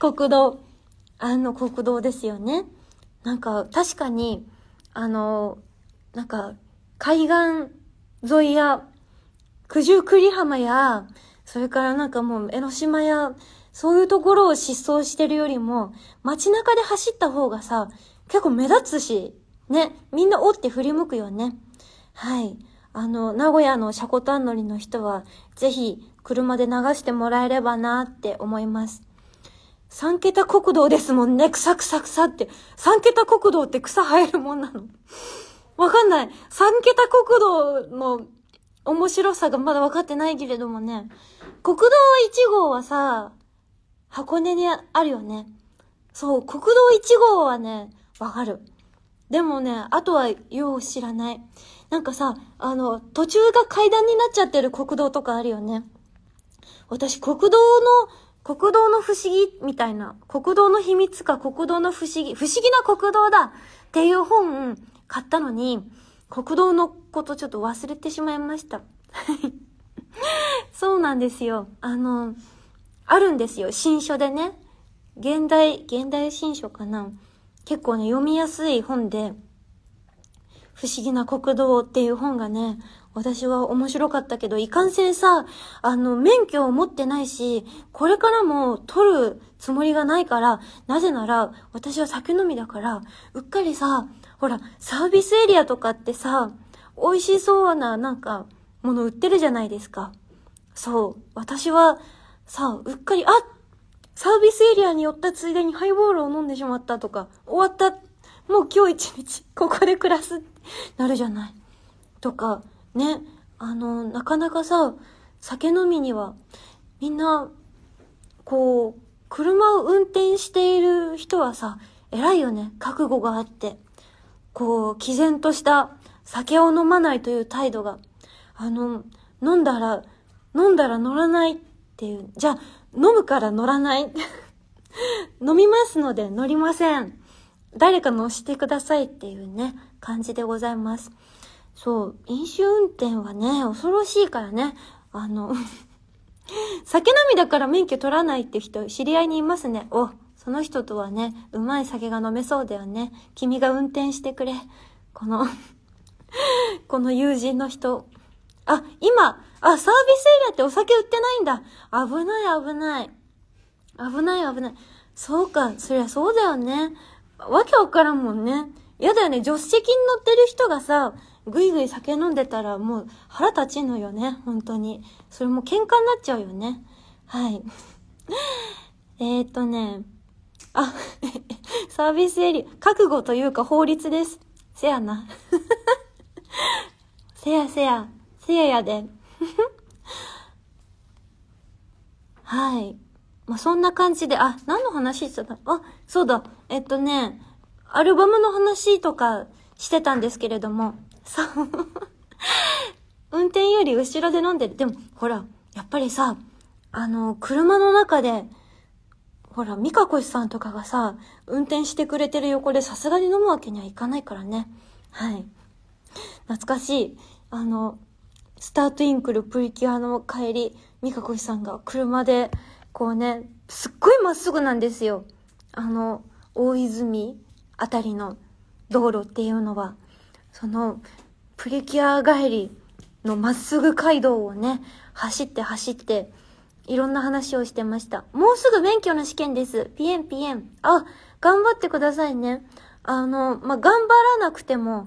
国道。国道ですよね。なんか、確かに、なんか、海岸沿いや、九十九里浜や、それからなんかもう江ノ島や、そういうところを疾走してるよりも、街中で走った方がさ、結構目立つし、ね、みんなおって振り向くよね。はい。名古屋のシャコタン乗りの人は、ぜひ、車で流してもらえればなって思います。3桁国道ですもんね。草草草って。3桁国道って草生えるもんなの？わかんない。3桁国道の面白さがまだ分かってないけれどもね。国道1号はさ、箱根にあるよね。そう、国道1号はね、わかる。でもね、あとはよう知らない。なんかさ、途中が階段になっちゃってる国道とかあるよね。私、国道の不思議みたいな、国道の秘密か国道の不思議な国道だっていう本買ったのに、国道のことちょっと忘れてしまいました。そうなんですよ。あるんですよ。新書でね。現代新書かな。結構ね、読みやすい本で、不思議な国道っていう本がね、私は面白かったけど、いかんせんさ、免許を持ってないし、これからも取るつもりがないから、なぜなら、私は酒飲みだから、うっかりさ、ほら、サービスエリアとかってさ、美味しそうな、なんか、もの売ってるじゃないですか。そう。私は、さ、うっかり、サービスエリアに寄ったついでにハイボールを飲んでしまったとか、終わった、もう今日一日、ここで暮らすってなるじゃない。とか、ね、なかなかさ、酒飲みには、みんな、こう、車を運転している人はさ、偉いよね。覚悟があって。こう、毅然とした酒を飲まないという態度が。飲んだら乗らないっていう。じゃあ、飲むから乗らない。飲みますので乗りません。誰か乗してくださいっていうね、感じでございます。そう、飲酒運転はね、恐ろしいからね。酒飲みだから免許取らないって人、知り合いにいますね。その人とはね、うまい酒が飲めそうだよね。君が運転してくれ。この友人の人。今、サービスエリアってお酒売ってないんだ。危ない。そうか、そりゃそうだよね。わけわからんもんね。やだよね、助手席に乗ってる人がさ、ぐいぐい酒飲んでたらもう腹立ちんのよね、本当に。それも喧嘩になっちゃうよね。はい。サービスエリア、覚悟というか法律です。せやな。せややで。はい。まあ、そんな感じで、何の話してた？そうだ。アルバムの話とかしてたんですけれども、そう。運転より後ろで飲んでる。でも、ほら、やっぱりさ、車の中で、ほら、ミカコシさんとかがさ、運転してくれてる横でさすがに飲むわけにはいかないからね。はい。懐かしい。スタートインクルプリキュアの帰り、ミカコシさんが車で、こうね、すっごいまっすぐなんですよ。大泉あたりの道路っていうのは、その、プリキュア帰りのまっすぐ街道をね、走って、いろんな話をしてました。もうすぐ免許の試験です。ピエン。頑張ってくださいね。頑張らなくても、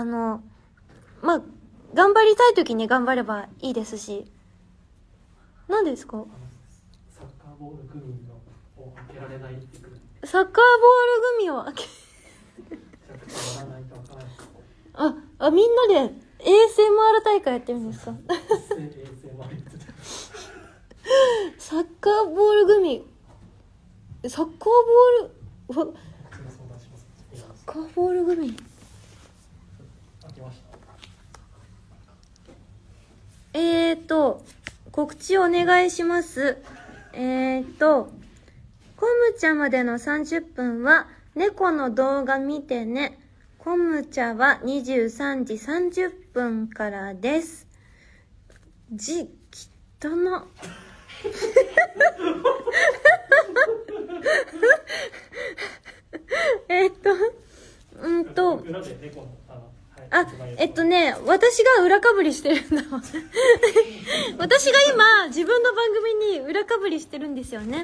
頑張りたい時に頑張ればいいですし。何ですか？ サッカーボールグミを開けられないってくる。 サッカーボールグミを開けみんなで ASMR 大会やってるんですか？サッカーボールグミ、サッカーボールグミ、 開けました。 告知お願いします。コムチャまでの30分は猫の動画見てね。コムチャは23時30分からです。きったな。 私が裏かぶりしてるんだわ。私が今、自分の番組に裏かぶりしてるんですよね。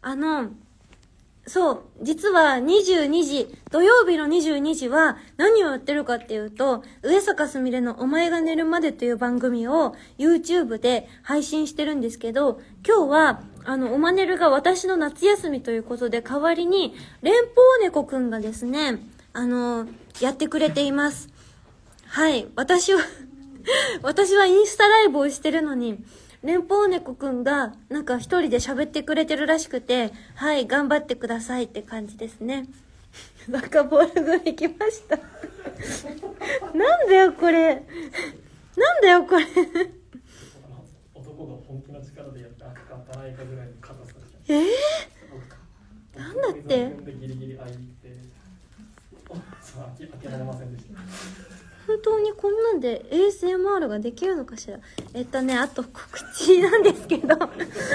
そう、実は22時、土曜日の22時は何をやってるかっていうと、上坂すみれのお前が寝るまでという番組を YouTube で配信してるんですけど、今日は、おまねるが私の夏休みということで、代わりに、連邦猫くんがですね、やってくれています。はい、私はインスタライブをしてるのに、連邦猫くんがなんか一人で喋ってくれてるらしくて、はい、頑張ってくださいって感じですね。バカボール組来ました。なんだよこれ。なんだよこれ。 男が本気の力でやって開くか開かないかぐらいの硬さでした。 なんだって。 ギリギリ開いて、開けられませんでした。 本当にこんなんで ASMR ができるのかしら。あと告知なんですけど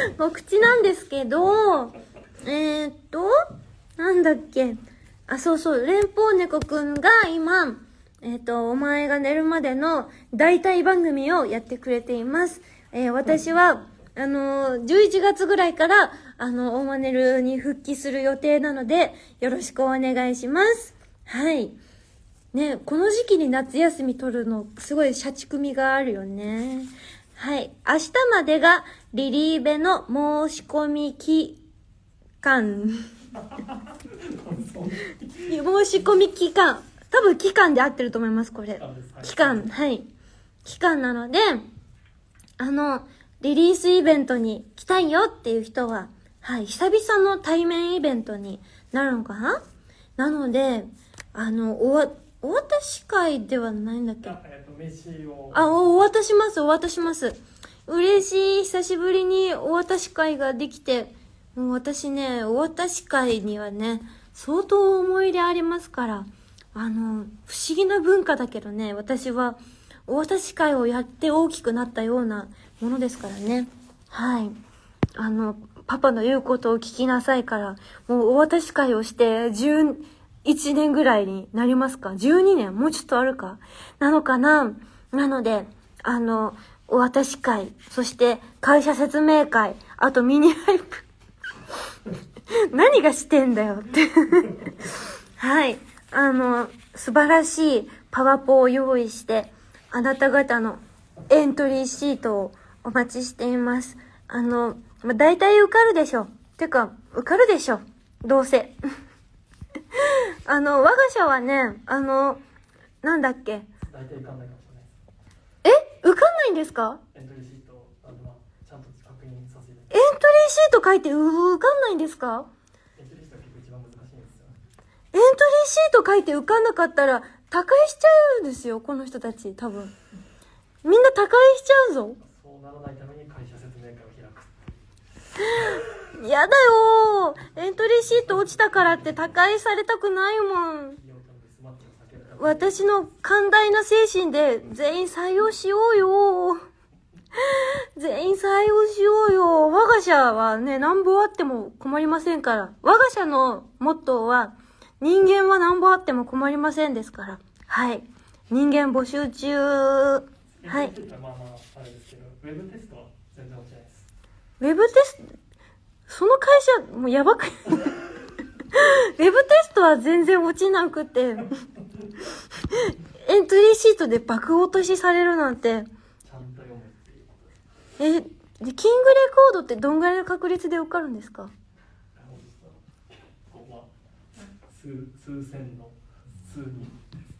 なんだっけ。そうそう、連邦猫くんが今、お前が寝るまでの代替番組をやってくれています。私は、11月ぐらいから、おまねるに復帰する予定なので、よろしくお願いします。はい。ね、この時期に夏休み取るの、すごい社畜味があるよね。はい。明日までがリリーベの申し込み期間。申し込み期間。多分期間で合ってると思います、これ。期間、はい。期間なので、リリースイベントに来たいよっていう人は、はい、久々の対面イベントになるのかな？なので、お渡し会ではないんだっけ？ 飯を。 お渡します。嬉しい。久しぶりにお渡し会ができて、もう私ね、お渡し会にはね、相当思い入れありますから、不思議な文化だけどね、私はお渡し会をやって大きくなったようなものですからね。はい。パパの言うことを聞きなさいから、もうお渡し会をして1年ぐらいになりますか？ 12 年？もうちょっとあるかなのかな？なので、お渡し会、そして会社説明会、あとミニライブ。何がしてんだよって。はい。素晴らしいパワポを用意して、あなた方のエントリーシートをお待ちしています。大体受かるでしょ。てか、受かるでしょ。どうせ。我が社はね、なんだっけ。 大体受かんないかもしれないです。 受かんないんですか？ エントリーシート、ちゃんと確認させて。 エントリーシート書いて受かんないんですか？ エントリーシートが結構一番難しいんですよ。 エントリーシート書いて受かんなかったら、他界しちゃうんですよ、この人たち、多分。みんな他界しちゃうぞ。 そうならないために会社説明会を開く。 やだよー。エントリーシート落ちたからって他界されたくないもん。私の寛大な精神で全員採用しようよ。全員採用しようよ。我が社はね、なんぼあっても困りませんから。我が社のモットーは、人間はなんぼあっても困りませんですから。はい。人間募集中。はい。 あれですけど、ウェブテストは全然落ちないです。 ウェブテスト、その会社、もうやばく。ウェブテストは全然落ちなくて、エントリーシートで爆落としされるなんて。 ちゃんと読むっていうことです。 キングレコードってどんぐらいの確率で受かるんですか？ 数千の数人。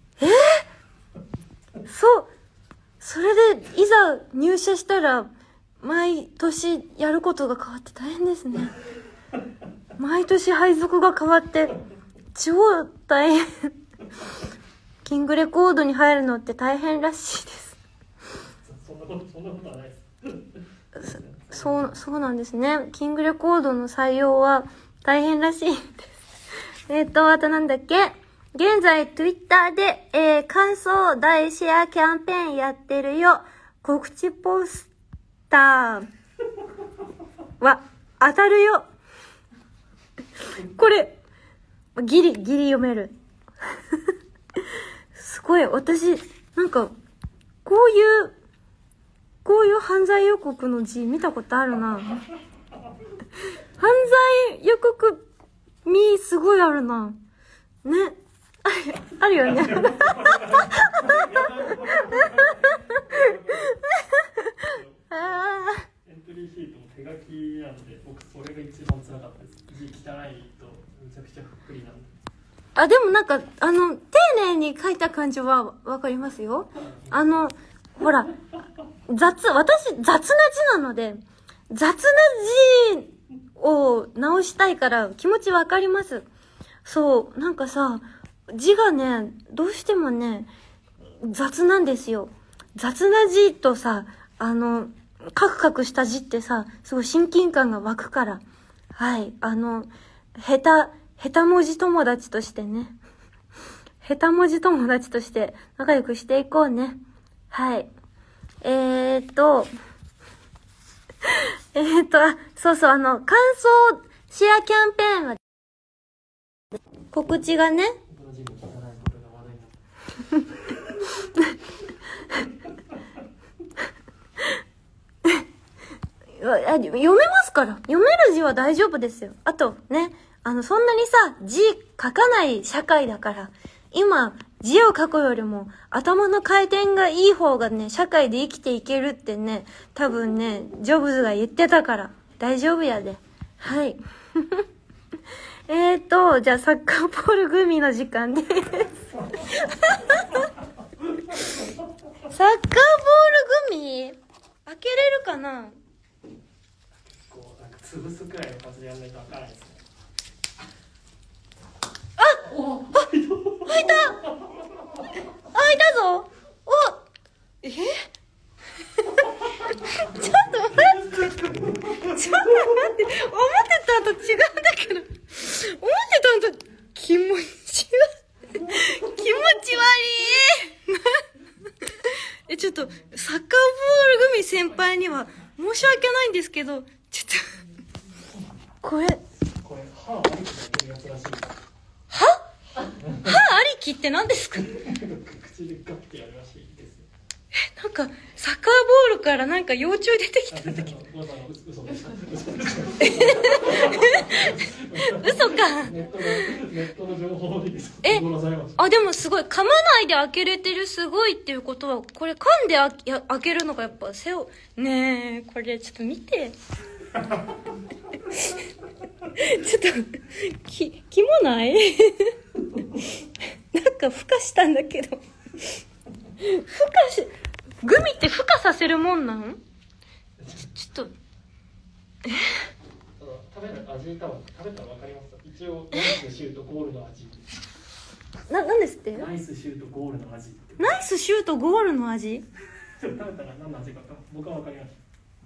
それでいざ入社したら毎年やることが変わって大変ですね。毎年配属が変わって超大変。キングレコードに入るのって大変らしいです。 そんなことはないです。 そうなんですね。キングレコードの採用は大変らしいです。あとなんだっけ？現在 Twitter で、感想大シェアキャンペーンやってるよ。告知ポスターは当たるよ。これ、ギリ読める。すごい、私、 なんか、こういう犯罪予告の字見たことあるな。犯罪予告見すごいあるな。ね。あるよね。 エントリーシートも手書きなので、僕それが一番辛かったです。字汚いとめちゃくちゃふっくりなんで。 あ、でもなんか、丁寧に書いた感じはわかりますよ。ほら、私、雑な字なので、雑な字を直したいから気持ちわかります。そう、なんかさ、字がね、どうしてもね、雑なんですよ。雑な字とさ、カクカクした字ってさ、すごい親近感が湧くから。はい、下手文字友達としてね。下手文字友達として仲良くしていこうね。はい。そうそう、感想シェアキャンペーンは、告知がね、 僕の字も汚いことが話題になった。 読めますから。読める字は大丈夫ですよ。あとね、そんなにさ、字書かない社会だから、今、字を書くよりも頭の回転がいい方がね、社会で生きていけるってね、多分ね、ジョブズが言ってたから、大丈夫やで。はい。じゃあサッカーボールグミの時間です。サッカーボールグミ開けれるかな？ こうなんか潰すくらいの感じでやらないとわからないですね。 開いたぞ。ちょっと待って。思ってたんと違うんだけど。思ってたんと気持ち悪い。ちょっと、サッカーボール組先輩には申し訳ないんですけど、ちょっと、これ、 歯ありきでやってるやつらしい。 歯ありきって何ですか？ 口でガッてやるらしいです。 なんか、サッカーボールからなんか幼虫出てきたんだけど。 嘘でした。 嘘か。 ネットの情報ででもすごい、噛まないで開けれてるすごいっていうことは、これ噛んで開けるのがやっぱねえ、これちょっと見て。ちょっと、キモないなんか孵化したんだけど。グミって孵化させるもんなん？ちょっと、 食べた味多分食べたらわかります。一応ナイスシュートゴールの味。 なんですって？ ナイスシュートゴールの味。 ナイスシュートゴールの味？ 食べたら何の味か僕はわかりました。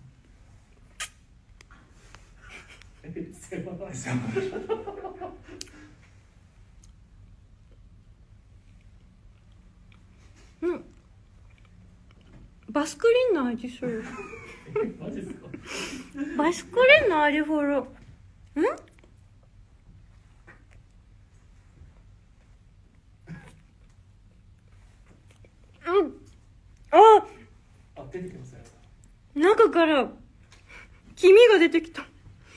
うん。バスクリンの味する。 マジですか？ バスクリンの味する。 出てきますよ。 中から黄身が出てきた。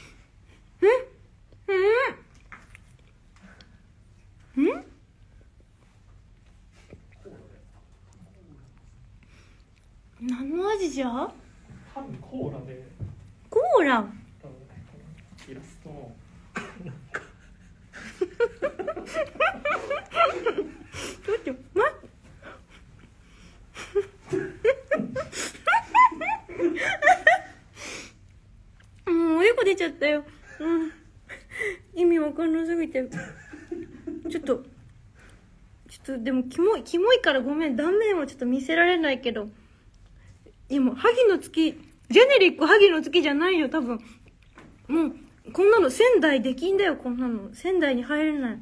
何の味じゃ？ 多分コーラで。 コーラ。 イラストの。 ちょっと待って。おでこ出ちゃったよ。意味わかんなすぎて。ちょっとでもキモいからごめん。断面はちょっと見せられないけど。今、萩の月、ジェネリック萩の月じゃないよ、多分。もう、こんなの仙台できんだよ、こんなの。仙台に入れない。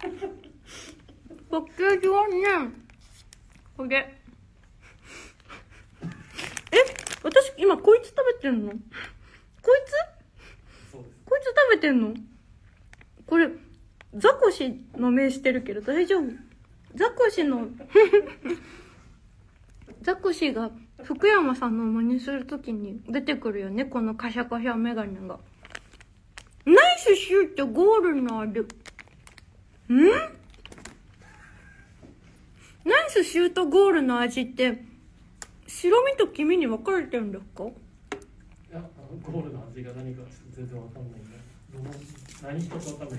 パッケージはね、これ。私、今こいつ食べてんの？こいつ？ そうです。 こいつ食べてんの？これ、ザコシの名してるけど大丈夫？ザコシの、ザコシが福山さんの真似するときに出てくるよね、このカシャカシャメガネが。ナイスシュートゴールのある。ナイスシュートゴールの味って、白身と黄身に分かれてるんですか？ いや、ゴールの味が何か全然わかんないんで、何一つわかんないです。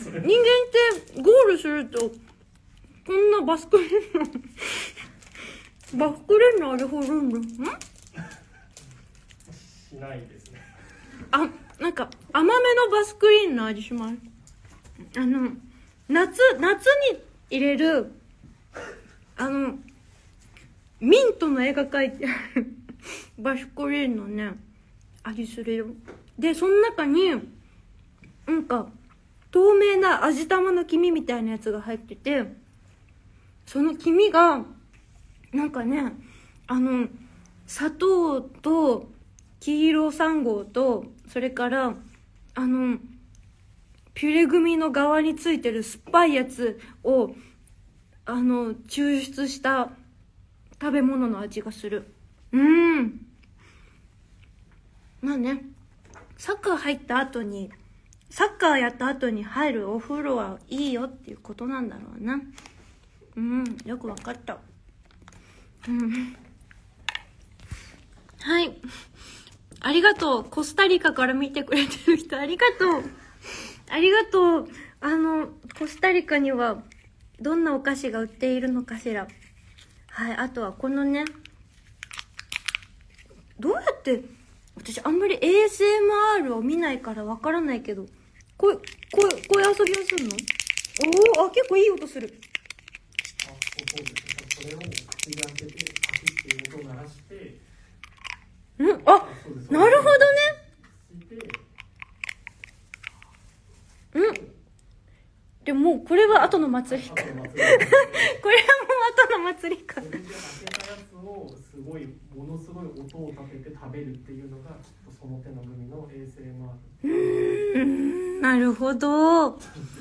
それ人間ってゴールすると、こんなバスクリンの、バスクリンの味ほるんだ。 しないですね。 なんか、甘めのバスクリーンの味します。夏に入れる、ミントの絵が描いてあるバスクリーンのね、味するよ。で、その中に、なんか、透明な味玉の黄身みたいなやつが入ってて、その黄身が、なんかね、砂糖と、黄色3号と、それから、ピュレグミの側についてる酸っぱいやつを、抽出した食べ物の味がする。まあね、サッカーやった後に入るお風呂はいいよっていうことなんだろうな。よくわかった。はい。ありがとう。コスタリカから見てくれてる人、ありがとう。ありがとう。コスタリカには、どんなお菓子が売っているのかしら。はい。あとは、このね、どうやって、私あんまり ASMR を見ないからわからないけど、こういう遊びをするの？結構いい音する。 そうですね。それを口に当てて、パキッていう音を鳴らして、 なるほどね。でももうこれは後の祭りか。これはもう後の祭りか。 それで開けたやつをものすごい音を立てて食べるっていうのがちょっとその手の組の ASMR。 なるほど。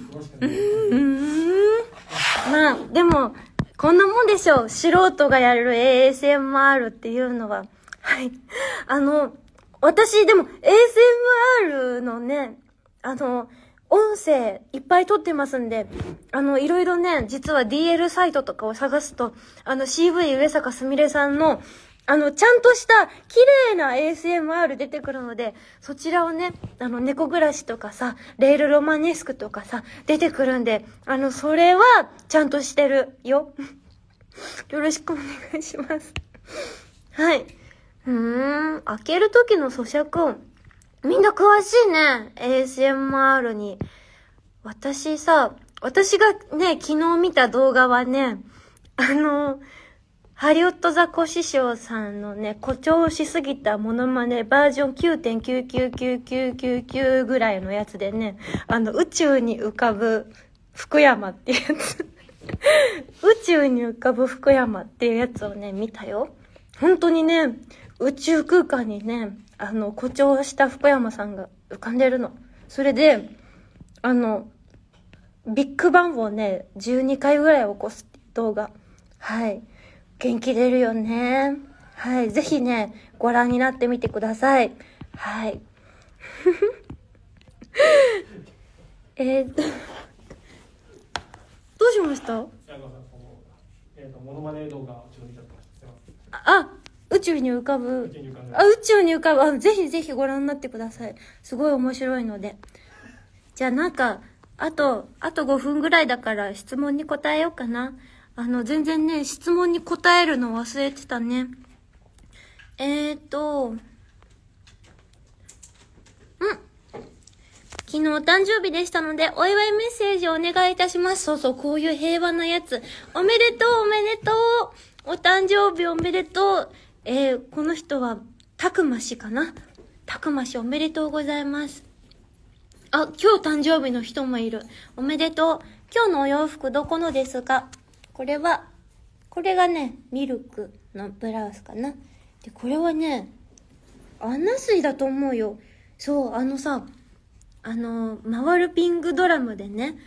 まあでもこんなもんでしょう。素人がやる ASMR っていうのは。はい。私でも ASMR のね、音声いっぱい撮ってますんで、いろいろね、実は DL サイトとかを探すと、CV 上坂すみれさんの、ちゃんとした綺麗な ASMR 出てくるので、そちらをね、猫暮らしとかさ、レールロマネスクとかさ、出てくるんで、それはちゃんとしてるよ。よろしくお願いします。はい。開ける時の咀嚼音。みんな詳しいね。ASMR に。私がね、昨日見た動画はね、ハリウッドザコシショウさんのね、誇張しすぎたモノマネバージョン 9.99999 ぐらいのやつでね、宇宙に浮かぶ福山っていうやつ。宇宙に浮かぶ福山っていうやつをね、見たよ。本当にね、宇宙空間にね、誇張した福山さんが浮かんでるの。それで、ビッグバンをね、12回ぐらい起こす動画。はい。元気出るよね。はい。ぜひね、ご覧になってみてください。はい。どうしました？ モノマネ動画ちょっと見ちゃってました。すいません。 宇宙に浮かぶ。宇宙に浮かぶ。ぜひぜひご覧になってください。すごい面白いので。じゃあなんか、あと5分ぐらいだから質問に答えようかな。全然ね、質問に答えるの忘れてたね。昨日お誕生日でしたので、お祝いメッセージをお願いいたします。そうそう、こういう平和なやつ。おめでとう、おめでとう。お誕生日おめでとう。この人は、たくましかな。たくましおめでとうございます。 あ、今日誕生日の人もいる。おめでとう。今日のお洋服どこのですか？これがね、ミルクのブラウスかな。で、これはね、アンナスイだと思うよ。そう、回るピングドラムでね、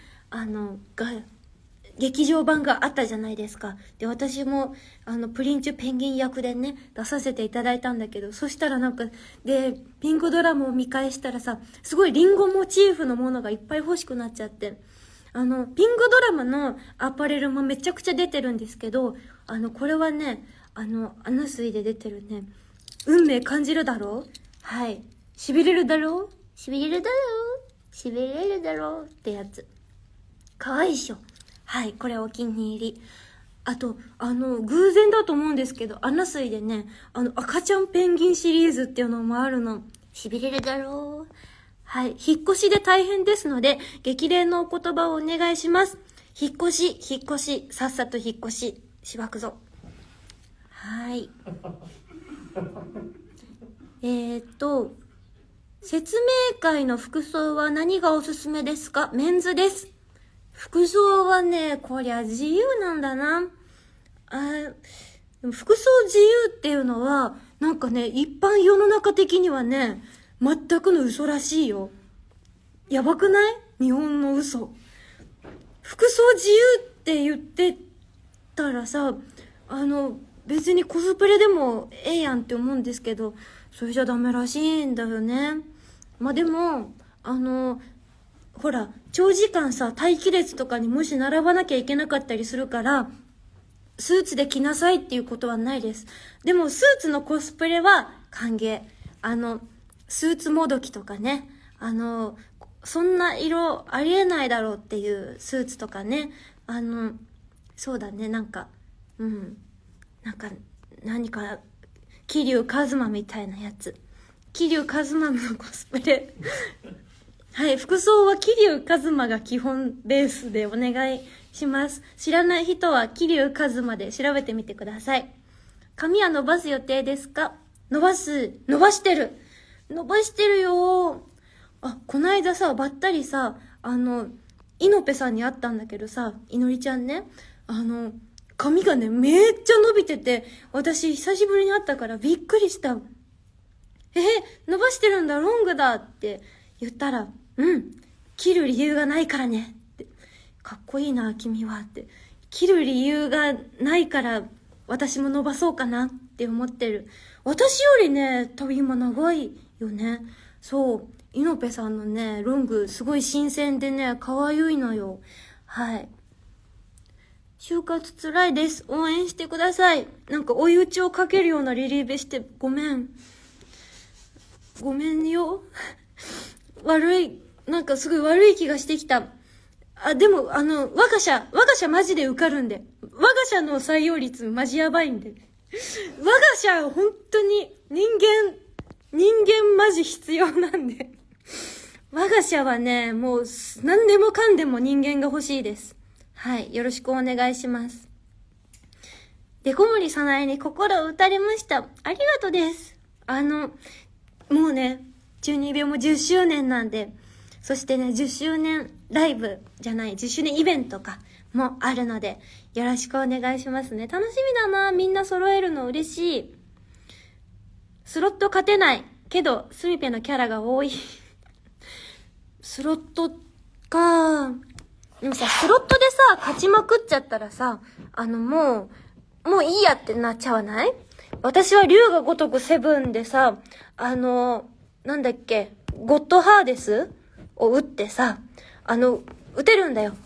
劇場版があったじゃないですか。で、私も、プリンチュペンギン役でね、出させていただいたんだけど、そしたらなんか、で、ピンクドラムを見返したらさ、すごいリンゴモチーフのものがいっぱい欲しくなっちゃって、ピンクドラムのアパレルもめちゃくちゃ出てるんですけど、これはね、アナスイで出てるね、運命感じるだろう？はい。痺れるだろう？痺れるだろう？痺れるだろうってやつ。かわいいっしょ。はい、これお気に入り。あと、偶然だと思うんですけど、アナスイでね、赤ちゃんペンギンシリーズっていうのもあるの。痺れるだろう。はい、引っ越しで大変ですので、激励のお言葉をお願いします。引っ越し、さっさと引っ越し、しばくぞ。はい。説明会の服装は何がおすすめですか？メンズです。服装はね、こりゃ自由なんだな。でも服装自由っていうのは、なんかね、一般世の中的にはね、全くの嘘らしいよ。やばくない？日本の嘘。服装自由って言ってたらさ、別にコスプレでもええやんって思うんですけど、それじゃダメらしいんだよね。まあ、でも、ほら、長時間さ、待機列とかにもし並ばなきゃいけなかったりするから、スーツで着なさいっていうことはないです。でも、スーツのコスプレは歓迎。スーツもどきとかね、そんな色ありえないだろうっていうスーツとかね、そうだね、なんか、何か、桐生一馬みたいなやつ。桐生一馬のコスプレ。はい、服装は桐生一馬が基本ベースでお願いします。知らない人は桐生一馬で調べてみてください。髪は伸ばす予定ですか？伸ばしてるよ。あ、こないださ、ばったりさ、イノペさんに会ったんだけどさ、いのりちゃんね、髪がね、めっちゃ伸びてて、私久しぶりに会ったからびっくりした。伸ばしてるんだ、ロングだって言ったら、切る理由がないからねって。かっこいいな、君はって。切る理由がないから私も伸ばそうかなって思ってる。私よりね、多分今長いよね。そう。イノペさんのね、ロングすごい新鮮でね、可愛いのよ。はい。就活つらいです。応援してください。なんか追い打ちをかけるようなリリーベしてごめん。ごめんよ。なんかすごい悪い気がしてきた。でも、我が社マジで受かるんで。我が社の採用率マジやばいんで。我が社本当に人間マジ必要なんで。我が社はね、もう何でもかんでも人間が欲しいです。はい、よろしくお願いします。でこもりさないに心を打たれました。ありがとうです。もうね、中二病も10周年なんで、そしてね、10周年ライブじゃない、10周年イベントかもあるので、よろしくお願いしますね。楽しみだな、みんな揃えるの嬉しい。スロット勝てないけど、スミペのキャラが多い。スロットか。でもさ、スロットでさ、勝ちまくっちゃったらさ、もういいやってなっちゃわない？私は竜が如くセブンでさ、なんだっけ、ゴッドハーデスを打ってさ、打てるんだよ。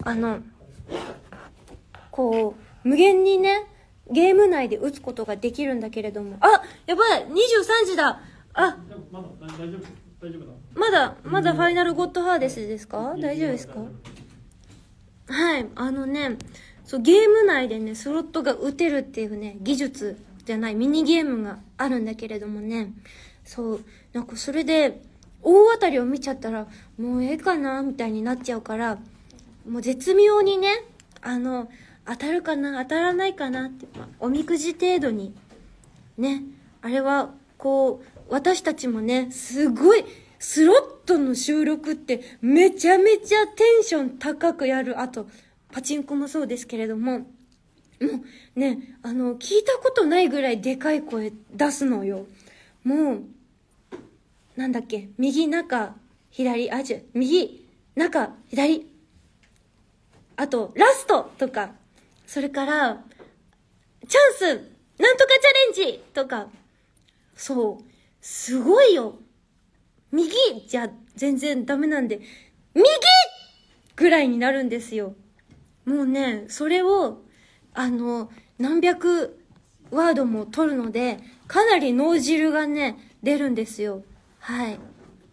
こう、無限にね、ゲーム内で打つことができるんだけれども。あ、やばい !23 時だ。あ、 まだ大丈夫だ。 まだファイナルゴッドハーデスですか？大丈夫ですか？はい、そう、ゲーム内でね、スロットが打てるっていうね、技術じゃない、ミニゲームがあるんだけれどもね、そう、なんかそれで、大当たりを見ちゃったら、もうええかな、みたいになっちゃうから、もう絶妙にね、当たるかな、当たらないかなって、おみくじ程度に、ね、あれは、こう、私たちもね、すごいスロットの収録ってめちゃめちゃテンション高くやる。あと、パチンコもそうですけれども、もうね、聞いたことないぐらいでかい声出すのよ。もう、なんだっけ、右中、左、右、中、左。あと、ラストとか、それから、チャンスなんとかチャレンジとか、そう、すごいよ。右じゃ全然ダメなんで、右ぐらいになるんですよ。もうね、それを、何百ワードも取るので、かなり脳汁がね、出るんですよ。はい。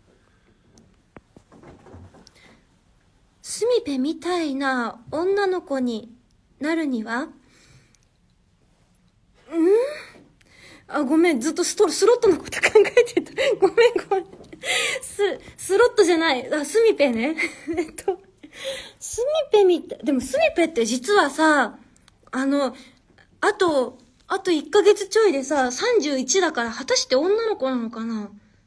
スミペみたいな女の子になるには、ごめん、ずっとスロットのこと考えてた。ごめん。スロットじゃない。スミペね。スミペみたい。でもスミペって実はさ、あと1ヶ月ちょいでさ、31だから、果たして女の子なのかな？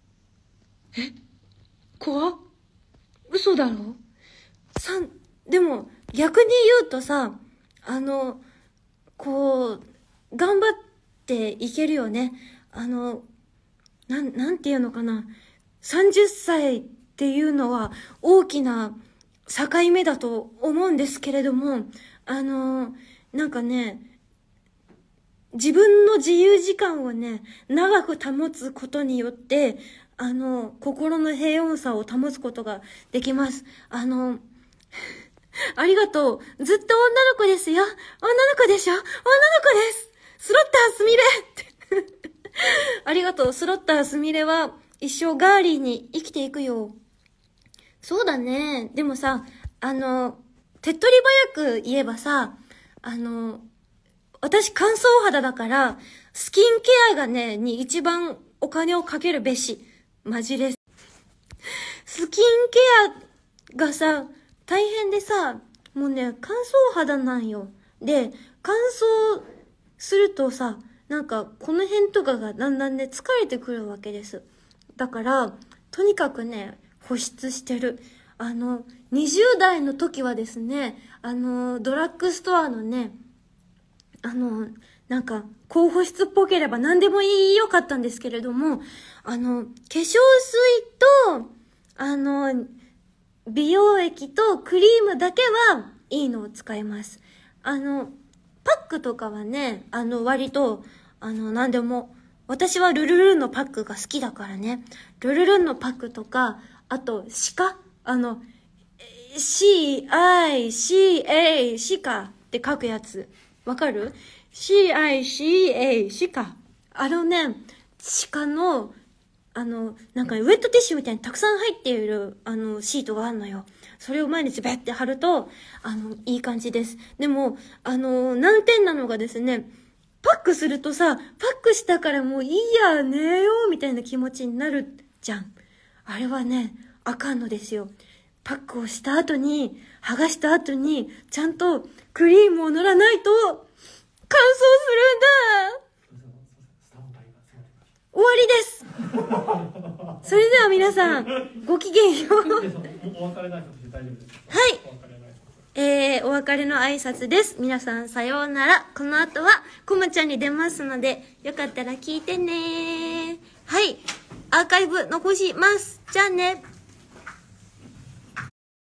怖っ。嘘だろ？でも、逆に言うとさ、こう、頑張っていけるよね。なんていうのかな。30歳っていうのは大きな境目だと思うんですけれども、なんかね、自分の自由時間をね、長く保つことによって、心の平穏さを保つことができます。ありがとう。ずっと女の子ですよ。女の子でしょ？女の子です。スロッターすみれってありがとう。スロッターすみれは一生ガーリーに生きていくよ。そうだね。でもさ、手っ取り早く言えばさ、私乾燥肌だから、スキンケアがね、に一番お金をかけるべし。マジです。スキンケアがさ、大変でさ、もうね、乾燥肌なんよ。で、乾燥するとさ、なんかこの辺とかがだんだんね、疲れてくるわけです。だから、とにかくね、保湿してる。20代の時はですね、ドラッグストアのね、なんか、高保湿っぽければ何でもよかったんですけれども、化粧水と、美容液とクリームだけはいいのを使います。パックとかはね、割と、何でも、私はルルルンのパックが好きだからね。ルルルンのパックとか、あと、CICA？CICA、シカって書くやつ。わかる？ CICA、シカ。シカの、なんかウェットティッシュみたいにたくさん入っている、シートがあるのよ。それを毎日ベッて貼ると、いい感じです。でも、難点なのがですね、パックするとさ、パックしたからもういいや、寝よう、みたいな気持ちになるじゃん。あれはね、あかんのですよ。パックをした後に、剥がした後に、ちゃんとクリームを塗らないと、乾燥するんだ。終わりです。それでは皆さん、ごきげんよう。 お別れの挨拶で大丈夫ですか？ はい。お別れの挨拶です。皆さんさようなら。この後は、こまちゃんに出ますので、よかったら聞いてね。はい。アーカイブ残します。じゃあね。